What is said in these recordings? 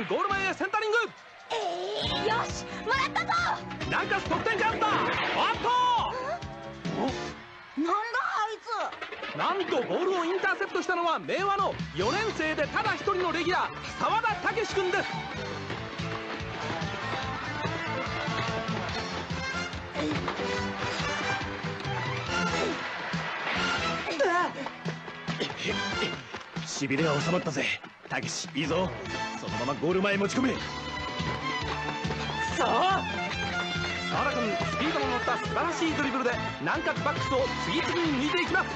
ゴール前へセンタリング。 よし、もらったぞ。 南葛得点チャンスだ。 なんだあいつ。 なんとボールをインターセプトしたのは明和の4年生でただ一人のレギュラー、澤田武志君です。しびれは収まったぜ。武志、いいぞ。そのままゴール前へ持ち込め。くそー。澤田君、スピードの乗った素晴らしいドリブルで南葛バックスを次々に抜いていきます。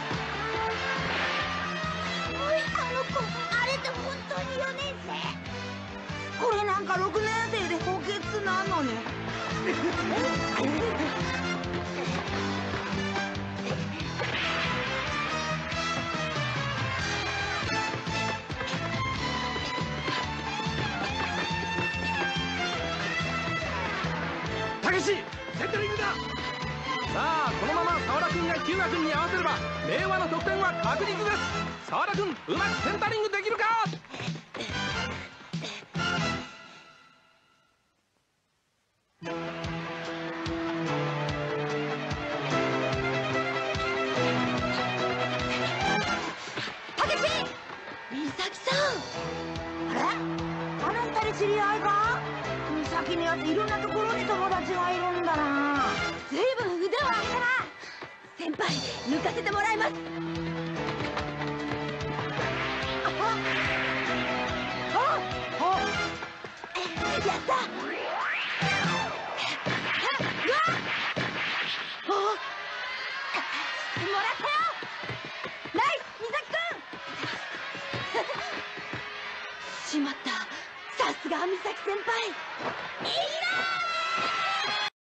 おい、あの子、あれって本当に4年生？これなんか6年生で補欠なのに。 武志、センタリングだ。さあ、このまま澤田君が日向君に合わせれば明和の得点は確実です。澤田君、うまくセンタリングできるか。 美咲さん。あれ？あの二人知り合いか？美咲にはっていろんなところに友達がいるんだな。ずいぶん腕を上げたな。先輩、抜かせてもらいます。やった。もらったよ。ナイス、美咲君。しまった。さすが美咲先輩。いいな。